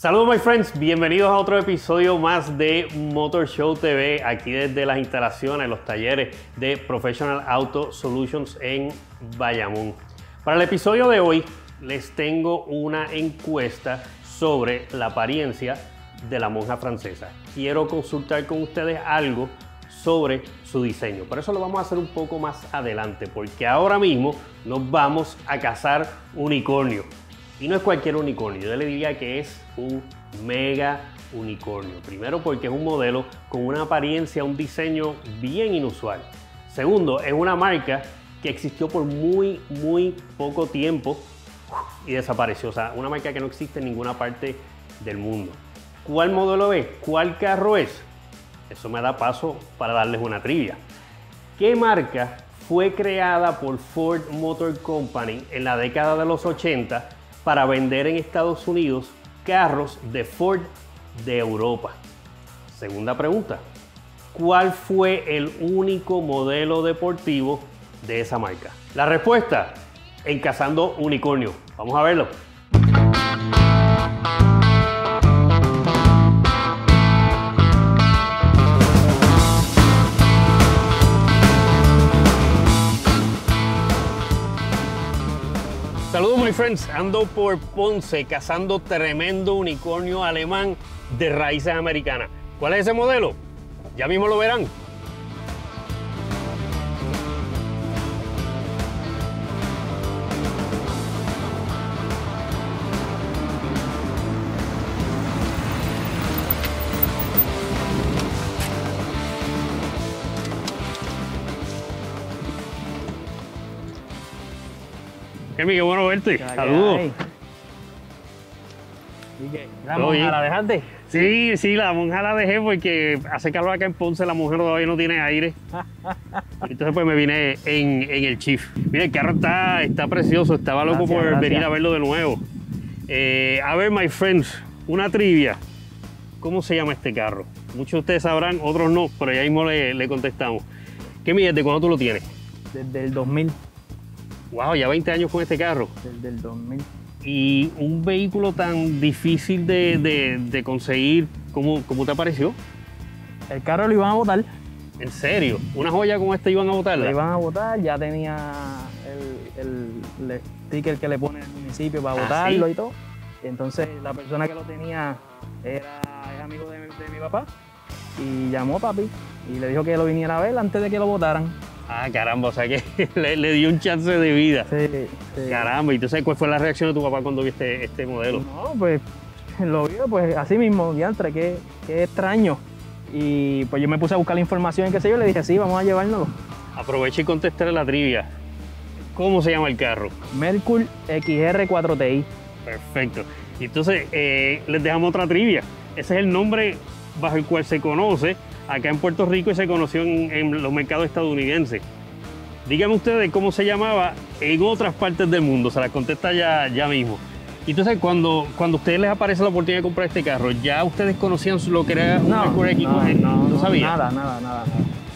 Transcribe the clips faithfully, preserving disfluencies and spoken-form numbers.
Saludos my friends, bienvenidos a otro episodio más de Motor Show T V, aquí desde las instalaciones, los talleres de Professional Auto Solutions en Bayamón. Para el episodio de hoy les tengo una encuesta sobre la apariencia de la monja francesa. Quiero consultar con ustedes algo sobre su diseño, por eso lo vamos a hacer un poco más adelante, porque ahora mismo nos vamos a cazar unicornio. Y no es cualquier unicornio, yo le diría que es un mega unicornio. Primero porque es un modelo con una apariencia, un diseño bien inusual. Segundo, es una marca que existió por muy, muy poco tiempo y desapareció. O sea, una marca que no existe en ninguna parte del mundo. ¿Cuál modelo es? ¿Cuál carro es? Eso me da paso para darles una trivia. ¿Qué marca fue creada por Ford Motor Company en la década de los ochenta para vender en Estados Unidos carros de Ford de Europa? Segunda pregunta, ¿cuál fue el único modelo deportivo de esa marca? La respuesta, en Cazando Unicornio. Vamos a verlo. Saludos, my friends. Ando por Ponce cazando tremendo unicornio alemán de raíces americanas. ¿Cuál es ese modelo? Ya mismo lo verán. Kelmi, qué bueno verte. Saludos. ¿La monja la dejaste? Sí, sí, la monja la dejé porque hace calor acá en Ponce, la mujer todavía no tiene aire. Entonces pues me vine en, en el Chief. Mira, el carro está, está precioso, estaba loco gracias, por gracias. venir a verlo de nuevo. Eh, a ver, my friends, una trivia. ¿Cómo se llama este carro? Muchos de ustedes sabrán, otros no, pero ya mismo le, le contestamos. Kelmi, ¿desde cuándo tú lo tienes? Desde el dos mil. Wow, ya veinte años con este carro. Desde el dos mil. Y un vehículo tan difícil de, de, de conseguir, ¿cómo, ¿cómo te pareció? El carro lo iban a botar. ¿En serio? ¿Una joya como esta iban a botarla? Lo iban a botar, ya tenía el, el, el sticker que le pone el municipio para ¿Ah, botarlo sí? y todo. Y entonces la persona que lo tenía era, era amigo de, de mi papá y llamó a papi y le dijo que lo viniera a ver antes de que lo botaran. Ah, caramba, o sea que le, le dio un chance de vida. Sí, sí. Caramba, ¿y tú sabes cuál fue la reacción de tu papá cuando viste este modelo? No, pues lo vio, pues así mismo, diantre, qué, qué extraño. Y pues yo me puse a buscar la información y qué sé yo, le dije, sí, vamos a llevárnoslo. Aproveché y contesté la trivia. ¿Cómo se llama el carro? Mercury X R cuatro T I. Perfecto. Y entonces eh, les dejamos otra trivia. Ese es el nombre bajo el cual se conoce acá en Puerto Rico y se conoció en, en los mercados estadounidenses. Díganme ustedes cómo se llamaba en otras partes del mundo, se las contesta ya, ya mismo. Y entonces cuando, cuando a ustedes les aparece la oportunidad de comprar este carro, ¿ya ustedes conocían lo que era un no, Mercury X? No, no, ¿No no sabían? Nada, nada, nada, nada.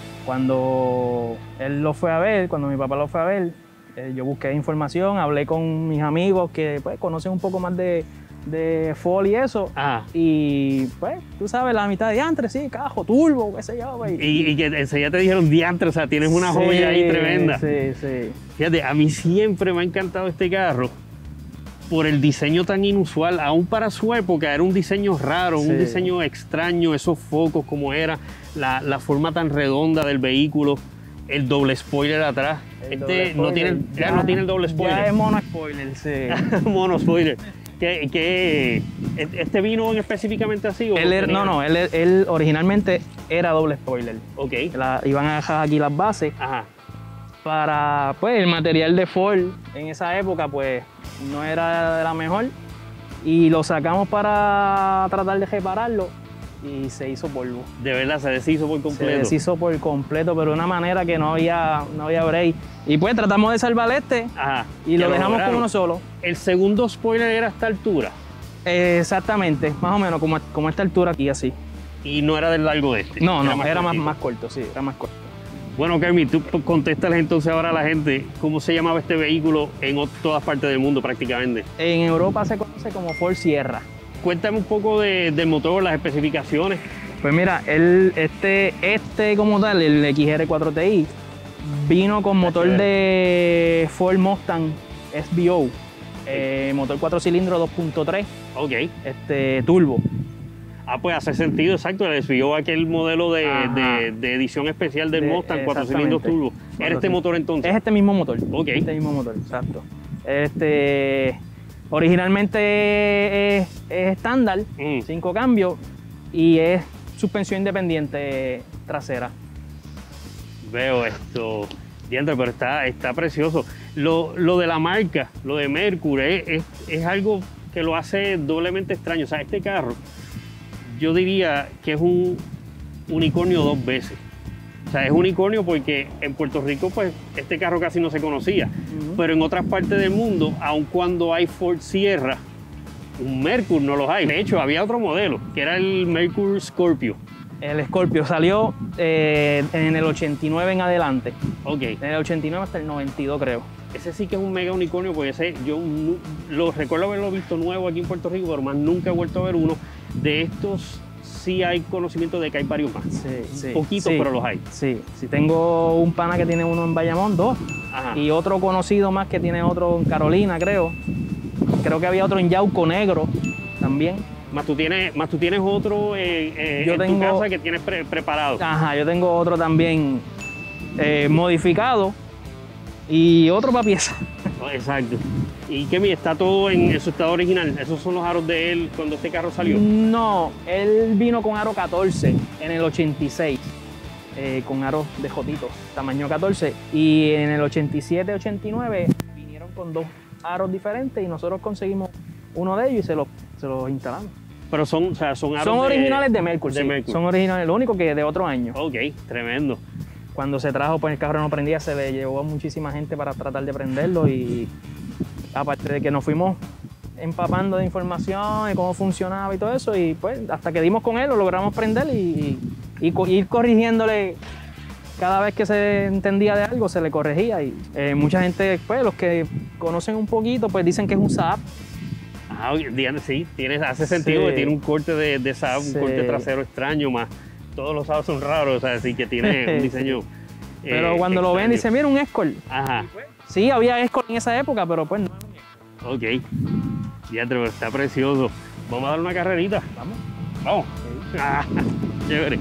Cuando él lo fue a ver, cuando mi papá lo fue a ver, eh, yo busqué información, hablé con mis amigos que pues, conocen un poco más de, de Ford y eso. Ajá. Y pues, tú sabes, la mitad de antes, sí, cajo, turbo, qué sé yo. Pues. Y, y que enseguida te dijeron diantre, o sea, tienes una sí, joya ahí tremenda. Sí, sí. Fíjate, a mí siempre me ha encantado este carro por el diseño tan inusual, aún para su época era un diseño raro, sí. un diseño extraño, esos focos como era, la, la forma tan redonda del vehículo, el doble spoiler atrás. El este doble no, spoiler, tiene, ya, ya no tiene el doble spoiler. Ya es mono spoiler, sí. Mono spoiler. ¿Qué, qué, ¿Este vino específicamente así? ¿O él era, no, no, él, él originalmente era doble spoiler. Ok. La, iban a dejar aquí las bases. Ajá. Para, pues, el material de Ford en esa época, pues, no era de la mejor. Y lo sacamos para tratar de repararlo y se hizo polvo. De verdad, se deshizo por completo. Se deshizo por completo, pero de una manera que no había, no había break. Y pues tratamos de salvar este. Ajá. Y lo dejamos con uno solo. ¿El segundo spoiler era a esta altura? Eh, exactamente, más o menos como, como a esta altura aquí, así. ¿Y no era del largo de este? No, no, era más, era más, más corto, sí, era más corto. Bueno, Kelmi, tú contéstales entonces ahora a la gente cómo se llamaba este vehículo en todas partes del mundo prácticamente. En Europa se conoce como Ford Sierra. cuéntame un poco de, del motor, las especificaciones. Pues mira, el, este, este como tal, el X R cuatro T I, vino con motor de Ford Mustang S V O, eh, motor cuatro cilindros dos punto tres, Ok. este, turbo. Ah, pues hace sentido, exacto. Le desvió aquel modelo de, de, de edición especial del De- Mustang, cuatro cilindros turbo. ¿Era este sí. motor entonces? Es este mismo motor. Ok. Este mismo motor, exacto. Este, originalmente es es estándar, Mm. cinco cambios, y es suspensión independiente trasera. Veo esto. Diantre, pero está, está precioso. Lo, lo de la marca, lo de Mercury, es, es, es algo que lo hace doblemente extraño. O sea, este carro, yo diría que es un unicornio dos veces. O sea, es unicornio porque en Puerto Rico, pues, este carro casi no se conocía. Ujú. Pero en otras partes del mundo, aun cuando hay Ford Sierra, un Mercury no los hay. De hecho, había otro modelo, que era el Mercury Scorpio. El Scorpio salió eh, en el ochenta y nueve en adelante. Ok. En el ochenta y nueve hasta el noventa y dos, creo. Ese sí que es un mega unicornio, porque ese yo nu- lo recuerdo haberlo visto nuevo aquí en Puerto Rico, pero más nunca he vuelto a ver uno. De estos sí hay conocimiento de que hay varios más. Sí, sí. Poquitos, sí, pero los hay. Sí, sí. Tengo un pana que tiene uno en Bayamón, dos. Ajá. Y otro conocido más que tiene otro en Carolina, creo. Creo que había otro en Yauco Negro también. Más tú tienes, más tú tienes otro eh, eh, Yo en tu tengo- casa que tienes pre- preparado. Ajá, yo tengo otro también eh, modificado y otro para pieza. Oh, exacto. Y que mi está todo en, en su estado original. Esos son los aros de él cuando este carro salió. No, él vino con aro catorce en el ochenta y seis, eh, con aros de jotito, tamaño catorce. Y en el ochenta y siete, ochenta y nueve vinieron con dos aros diferentes y nosotros conseguimos uno de ellos y se los, se los instalamos. Pero son, o sea, son aros Son de- originales de Mercury, de sí, Mercury. son originales, lo único que de otro año. Ok, tremendo. Cuando se trajo, pues el carro no prendía, se le llevó a muchísima gente para tratar de prenderlo y aparte de que nos fuimos empapando de información y cómo funcionaba y todo eso y pues hasta que dimos con él lo logramos prender y, y, y co- ir corrigiéndole cada vez que se entendía de algo se le corregía y eh, mucha gente, pues los que conocen un poquito, pues dicen que es un Saab. Ah, ok, Diana, sí, tiene, hace sentido Sí. que tiene un corte de, de Saab, Sí. un corte trasero extraño, más todos los Saab son raros, o sea, así que tiene un diseño. Pero eh, cuando lo ven extraño. dicen, mira, un Escort. Ajá, Sí, había Escort en esa época, pero pues no. ok. Ya, pero está precioso. Vamos a dar una carrerita. Vamos. Vamos. Ah, chévere.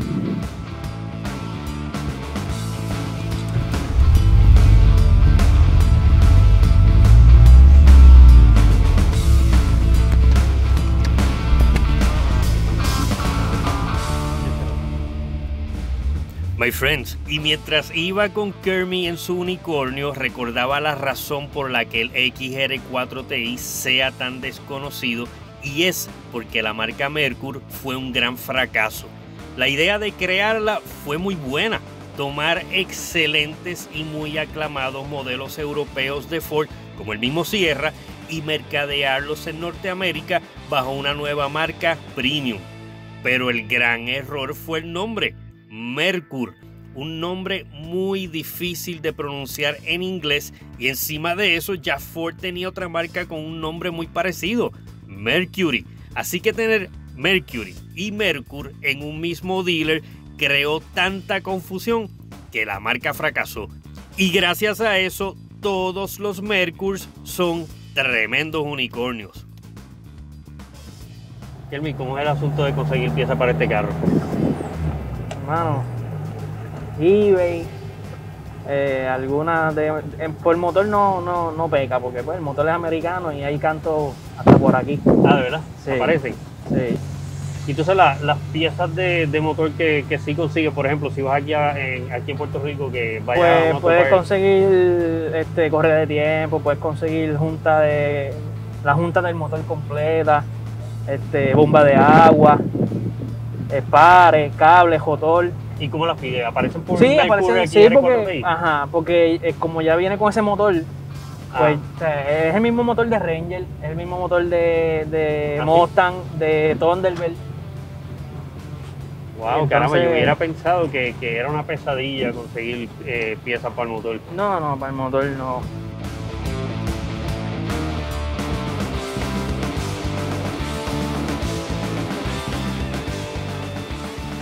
My friends, y mientras iba con Kermit en su unicornio, recordaba la razón por la que el X R cuatro T I sea tan desconocido, y es porque la marca Mercury fue un gran fracaso. La idea de crearla fue muy buena, tomar excelentes y muy aclamados modelos europeos de Ford, como el mismo Sierra, y mercadearlos en Norteamérica bajo una nueva marca premium. Pero el gran error fue el nombre. Mercury, un nombre muy difícil de pronunciar en inglés, y encima de eso ya Ford tenía otra marca con un nombre muy parecido, Mercury. Así que tener Mercury y Mercury en un mismo dealer creó tanta confusión que la marca fracasó. Y gracias a eso todos los Mercury son tremendos unicornios. Kelmi, ¿cómo es el asunto de conseguir piezas para este carro? Hermano, eBay, eh, algunas de, en- por motor no, no, no peca, porque pues, el motor es americano y hay canto hasta por aquí. Ah, ¿de verdad? Sí. Aparecen. Sí. Y entonces la- las piezas de, de motor que, que sí consigues, por ejemplo, si vas aquí, a- en, aquí en Puerto Rico, que vaya a Pues Motor puedes Park, conseguir este, correa de tiempo, puedes conseguir junta de la junta del motor completa, este, bomba de agua, eh, pares, cables, jotor. ¿Y cómo las pides? ¿Aparecen por Sí, Mercury aparecen, aquí sí, R cuatro T porque, I? ajá, porque eh, como ya viene con ese motor, Ah. pues o sea, es el mismo motor de Ranger, es el mismo motor de, de ¿Ah, sí? Mustang, de Thunderbird. Wow, entonces- caramba, yo hubiera pensado que, que era una pesadilla conseguir eh, piezas para el motor. No, no, para el motor no.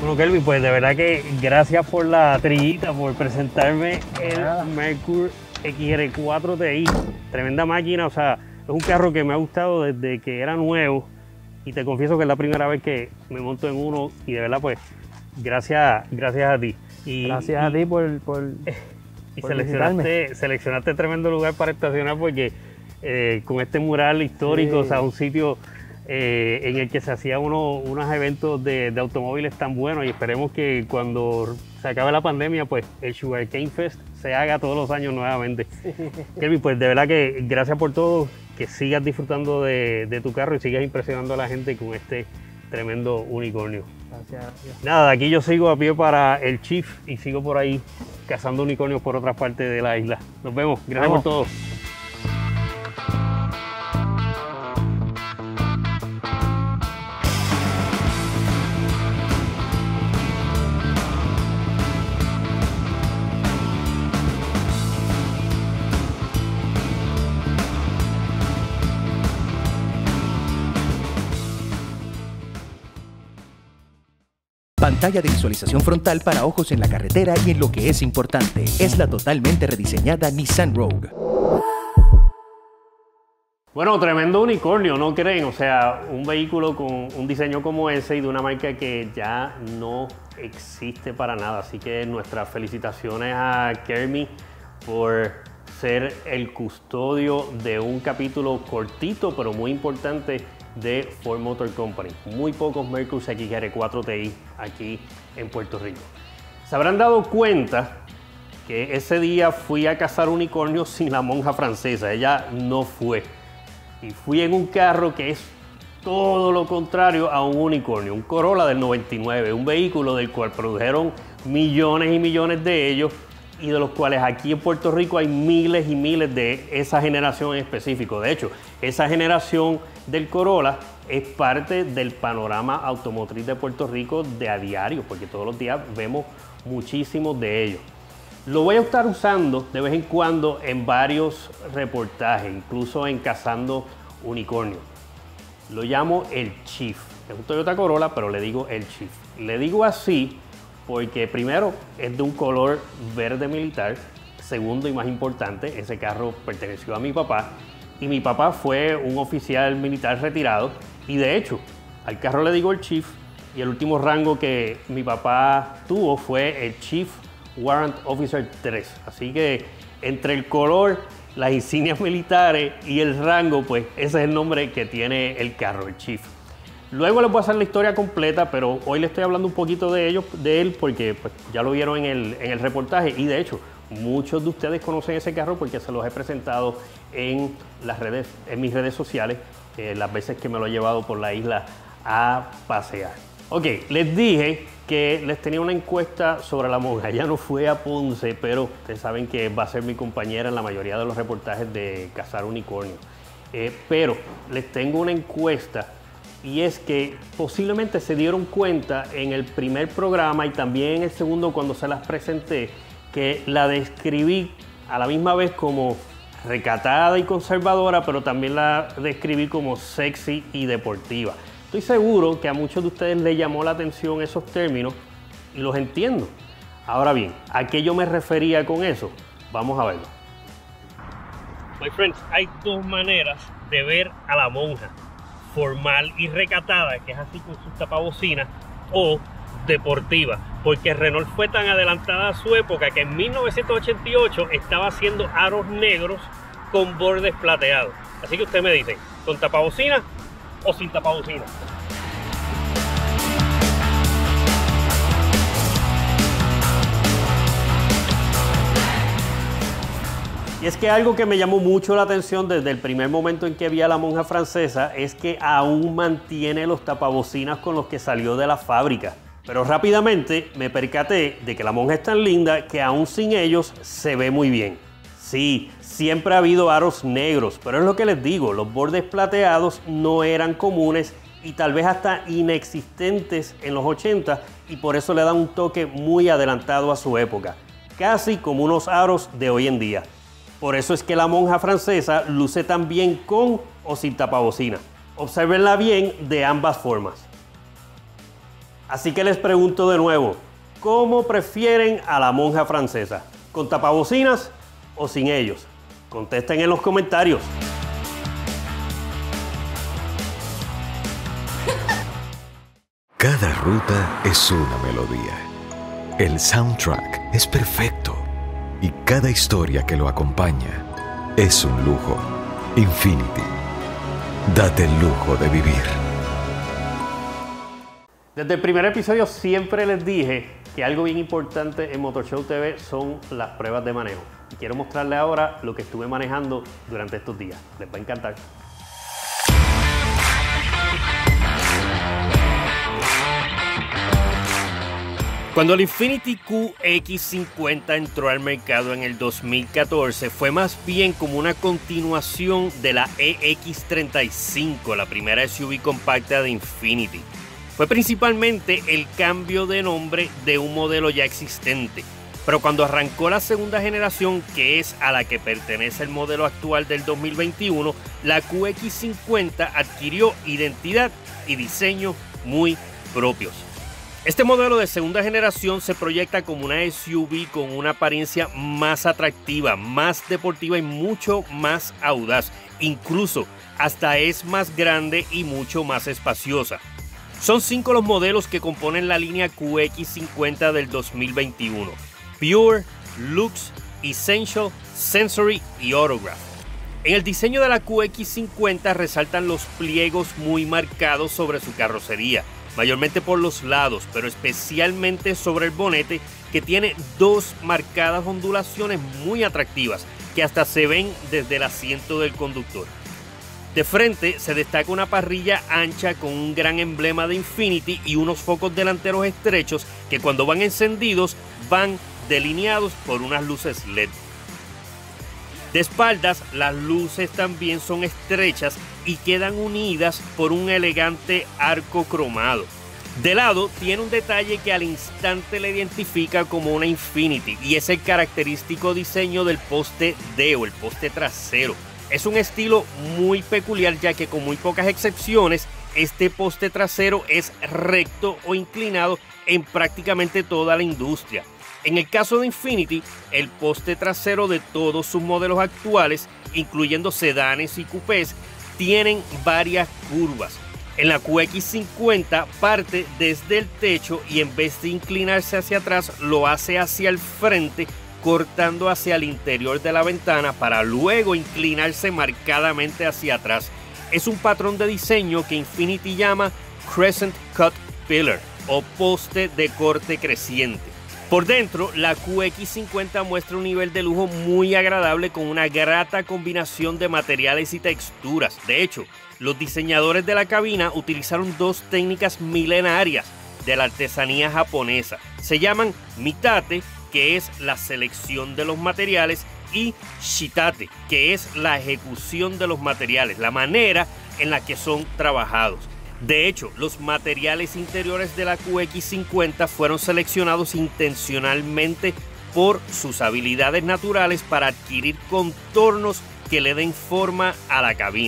Bueno, Kelvin, pues de verdad que gracias por la trillita, por presentarme el Mercury X R cuatro T I. Tremenda máquina, o sea, es un carro que me ha gustado desde que era nuevo y te confieso que es la primera vez que me monto en uno y de verdad pues gracias, gracias a ti. Y, gracias y, a ti por, por, y por seleccionaste, seleccionaste tremendo lugar para estacionar porque eh, con este mural histórico, sí. O sea, un sitio eh, en el que se hacían uno, unos eventos de, de automóviles tan buenos y esperemos que cuando se acabe la pandemia, pues el Sugarcane Fest se haga todos los años nuevamente. Sí. Kelvin, pues de verdad que gracias por todo, que sigas disfrutando de, de tu carro y sigas impresionando a la gente con este tremendo unicornio. Gracias, gracias. Nada, de aquí yo sigo a pie para el Chief y sigo por ahí cazando unicornios por otras partes de la isla. Nos vemos, gracias Vamos. por todo. Pantalla de visualización frontal para ojos en la carretera y en lo que es importante, es la totalmente rediseñada Nissan Rogue. Bueno, tremendo unicornio, ¿no creen? O sea, un vehículo con un diseño como ese y de una marca que ya no existe para nada. Así que nuestras felicitaciones a Kermi por ser el custodio de un capítulo cortito, pero muy importante de Ford Motor Company. Muy pocos Mercury X R cuatro T I aquí en Puerto Rico. Se habrán dado cuenta que ese día fui a cazar unicornios sin la monja francesa. Ella no fue. Y fui en un carro que es todo lo contrario a un unicornio. Un Corolla del noventa y nueve. Un vehículo del cual produjeron millones y millones de ellos y de los cuales aquí en Puerto Rico hay miles y miles de esa generación en específico. De hecho, esa generación del Corolla es parte del panorama automotriz de Puerto Rico de a diario, porque todos los días vemos muchísimos de ellos. Lo voy a estar usando de vez en cuando en varios reportajes, incluso en Cazando Unicornios. Lo llamo el Chief. Es un Toyota Corolla, pero le digo el Chief. Le digo así porque primero es de un color verde militar, segundo y más importante, ese carro perteneció a mi papá y mi papá fue un oficial militar retirado y de hecho al carro le digo el Chief y el último rango que mi papá tuvo fue el Chief Warrant Officer tres, así que entre el color, las insignias militares y el rango, pues ese es el nombre que tiene el carro, el Chief. Luego les voy a hacer la historia completa, pero hoy les estoy hablando un poquito de, ellos, de él porque pues, ya lo vieron en el, en el reportaje y de hecho muchos de ustedes conocen ese carro porque se los he presentado en, las redes, en mis redes sociales eh, las veces que me lo he llevado por la isla a pasear. Ok, les dije que les tenía una encuesta sobre la monja. Ya no fue a Ponce, pero ustedes saben que va a ser mi compañera en la mayoría de los reportajes de Cazar Unicornio. Eh, pero les tengo una encuesta y es que posiblemente se dieron cuenta en el primer programa y también en el segundo cuando se las presenté que la describí a la misma vez como recatada y conservadora, pero también la describí como sexy y deportiva. Estoy seguro que a muchos de ustedes les llamó la atención esos términos y los entiendo. Ahora bien, ¿a qué yo me refería con eso? Vamos a verlo. My friends, hay dos maneras de ver a la monja: formal y recatada, que es así con sus tapabocinas, o deportiva, porque Renault fue tan adelantada a su época que en mil novecientos ochenta y ocho estaba haciendo aros negros con bordes plateados. Así que usted me dice, ¿con tapabocina o sin tapabocina? Y es que algo que me llamó mucho la atención desde el primer momento en que vi a la monja francesa es que aún mantiene los tapabocinas con los que salió de la fábrica. Pero rápidamente me percaté de que la monja es tan linda que aún sin ellos se ve muy bien. Sí, siempre ha habido aros negros, pero es lo que les digo, los bordes plateados no eran comunes y tal vez hasta inexistentes en los ochenta y por eso le dan un toque muy adelantado a su época, casi como unos aros de hoy en día. Por eso es que la monja francesa luce tan bien con o sin tapabocina. Obsérvenla bien de ambas formas. Así que les pregunto de nuevo, ¿cómo prefieren a la monja francesa? ¿Con tapabocinas o sin ellos? Contesten en los comentarios. Cada ruta es una melodía. El soundtrack es perfecto. Y cada historia que lo acompaña es un lujo. Infiniti. Date el lujo de vivir. Desde el primer episodio siempre les dije que algo bien importante en Motor Show T V son las pruebas de manejo. Y quiero mostrarles ahora lo que estuve manejando durante estos días. Les va a encantar. Cuando el Infiniti Q X cincuenta entró al mercado en el dos mil catorce, fue más bien como una continuación de la E X treinta y cinco, la primera S U V compacta de Infiniti. Fue principalmente el cambio de nombre de un modelo ya existente. Pero cuando arrancó la segunda generación, que es a la que pertenece el modelo actual del dos mil veintiuno, la Q X cincuenta adquirió identidad y diseño muy propios. Este modelo de segunda generación se proyecta como una S U V con una apariencia más atractiva, más deportiva y mucho más audaz. Incluso hasta es más grande y mucho más espaciosa. Son cinco los modelos que componen la línea Q X cincuenta del dos mil veintiuno. Pure, Luxe, Essential, Sensory y Autograph. En el diseño de la Q X cincuenta resaltan los pliegos muy marcados sobre su carrocería, mayormente por los lados, pero especialmente sobre el bonete, que tiene dos marcadas ondulaciones muy atractivas que hasta se ven desde el asiento del conductor. De frente se destaca una parrilla ancha con un gran emblema de Infiniti y unos focos delanteros estrechos que cuando van encendidos van delineados por unas luces L E D. De espaldas, las luces también son estrechas y quedan unidas por un elegante arco cromado. De lado tiene un detalle que al instante le identifica como una Infiniti y es el característico diseño del poste D o el poste trasero. Es un estilo muy peculiar, ya que con muy pocas excepciones este poste trasero es recto o inclinado en prácticamente toda la industria. En el caso de Infiniti, el poste trasero de todos sus modelos actuales, incluyendo sedanes y coupés, tienen varias curvas. En la Q X cincuenta parte desde el techo y en vez de inclinarse hacia atrás lo hace hacia el frente, cortando hacia el interior de la ventana para luego inclinarse marcadamente hacia atrás. Es un patrón de diseño que Infiniti llama Crescent Cut Pillar o poste de corte creciente. Por dentro, la Q X cincuenta muestra un nivel de lujo muy agradable con una grata combinación de materiales y texturas. De hecho, los diseñadores de la cabina utilizaron dos técnicas milenarias de la artesanía japonesa. Se llaman mitate, que es la selección de los materiales, y shitate, que es la ejecución de los materiales, la manera en la que son trabajados. De hecho, los materiales interiores de la Q X cincuenta fueron seleccionados intencionalmente por sus habilidades naturales para adquirir contornos que le den forma a la cabina.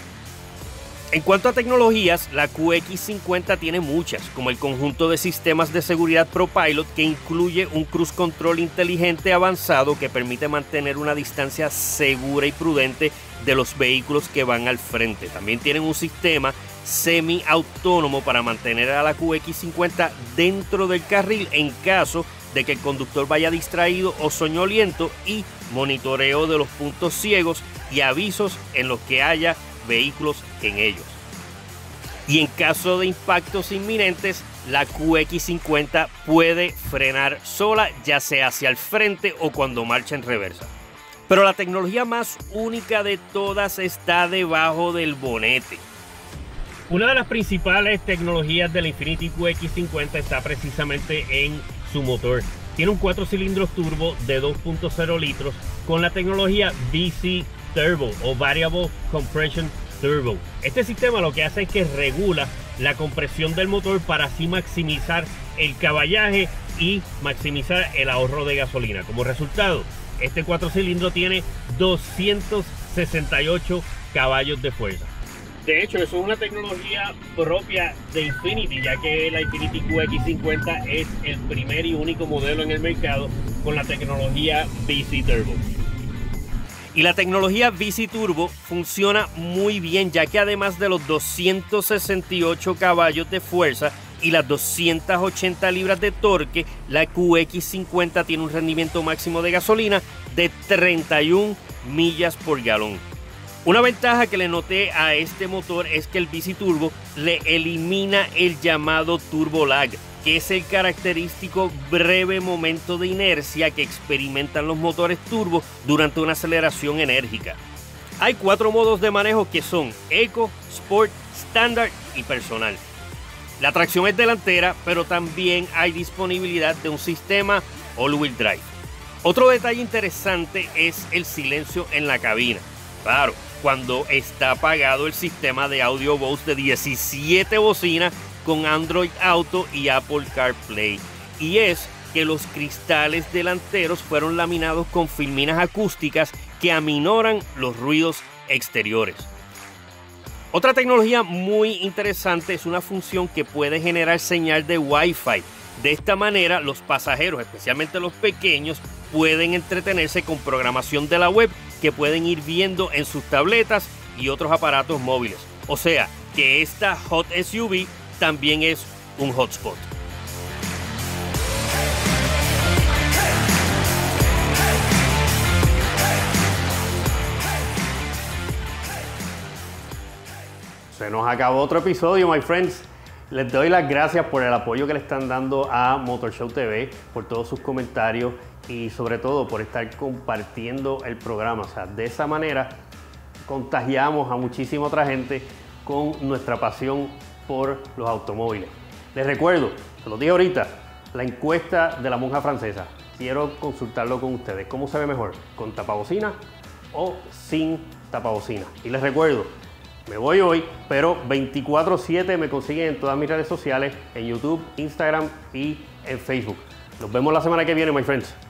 En cuanto a tecnologías, la Q X cincuenta tiene muchas, como el conjunto de sistemas de seguridad ProPilot, que incluye un cruise control inteligente avanzado que permite mantener una distancia segura y prudente de los vehículos que van al frente. También tienen un sistema semiautónomo para mantener a la Q X cincuenta dentro del carril en caso de que el conductor vaya distraído o soñoliento, y monitoreo de los puntos ciegos y avisos en los que haya vehículos en ellos. Y en caso de impactos inminentes, la Q X cincuenta puede frenar sola, ya sea hacia el frente o cuando marcha en reversa. Pero la tecnología más única de todas está debajo del bonete. Una de las principales tecnologías del Infiniti Q X cincuenta está precisamente en su motor. Tiene un cuatro cilindros turbo de dos punto cero litros con la tecnología V C Turbo o Variable Compression Turbo. Este sistema lo que hace es que regula la compresión del motor para así maximizar el caballaje y maximizar el ahorro de gasolina. Como resultado, este cuatro cilindros tiene doscientos sesenta y ocho caballos de fuerza. De hecho, eso es una tecnología propia de Infiniti, ya que la Infiniti Q X cincuenta es el primer y único modelo en el mercado con la tecnología V C Turbo. Y la tecnología V C Turbo funciona muy bien, ya que además de los doscientos sesenta y ocho caballos de fuerza y las doscientas ochenta libras de torque, la Q X cincuenta tiene un rendimiento máximo de gasolina de treinta y una millas por galón. Una ventaja que le noté a este motor es que el V C Turbo le elimina el llamado turbo lag, que es el característico breve momento de inercia que experimentan los motores turbo durante una aceleración enérgica. Hay cuatro modos de manejo que son Eco, Sport, Standard y Personal. La tracción es delantera, pero también hay disponibilidad de un sistema all-wheel drive. Otro detalle interesante es el silencio en la cabina. Claro, cuando está apagado el sistema de audio Bose de diecisiete bocinas con Android Auto y Apple CarPlay. Y es que los cristales delanteros fueron laminados con filminas acústicas que aminoran los ruidos exteriores. Otra tecnología muy interesante es una función que puede generar señal de Wi-Fi. De esta manera, los pasajeros, especialmente los pequeños, pueden entretenerse con programación de la web que pueden ir viendo en sus tabletas y otros aparatos móviles. O sea, que esta Hot S U V también es un hotspot. Se nos acabó otro episodio, my friends. Les doy las gracias por el apoyo que le están dando a Motor Show T V, por todos sus comentarios y sobre todo por estar compartiendo el programa. O sea, de esa manera contagiamos a muchísima otra gente con nuestra pasión por los automóviles. Les recuerdo, se los dije ahorita, la encuesta de la monja francesa. Quiero consultarlo con ustedes. ¿Cómo se ve mejor? ¿Con tapabocina o sin tapabocina? Y les recuerdo, me voy hoy, pero veinticuatro siete me consiguen en todas mis redes sociales, en YouTube, Instagram y en Facebook. Nos vemos la semana que viene, my friends.